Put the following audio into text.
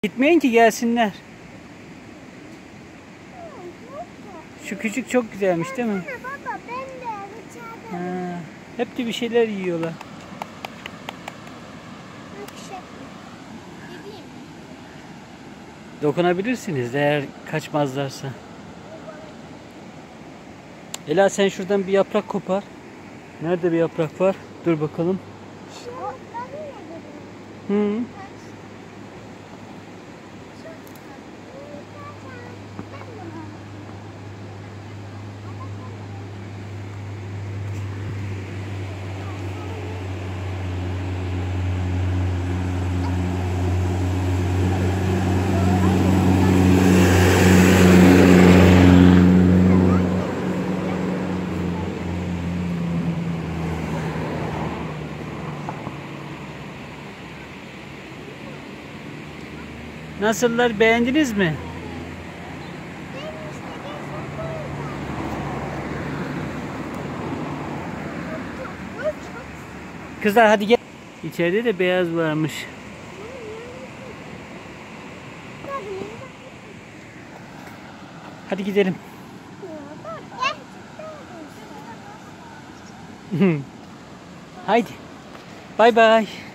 Gitmeyin ki gelsinler. Şu küçük çok güzelmiş değil mi? Baba ben de Ha, hep de bir şeyler yiyorlar. Dokunabilirsiniz eğer kaçmazlarsa. Ela sen şuradan bir yaprak kopar. Nerede bir yaprak var? Dur bakalım. Hı. Nasıllar, beğendiniz mi? Kızlar hadi gel. İçeride de beyaz varmış. Hadi gidelim. Haydi. Bay bay.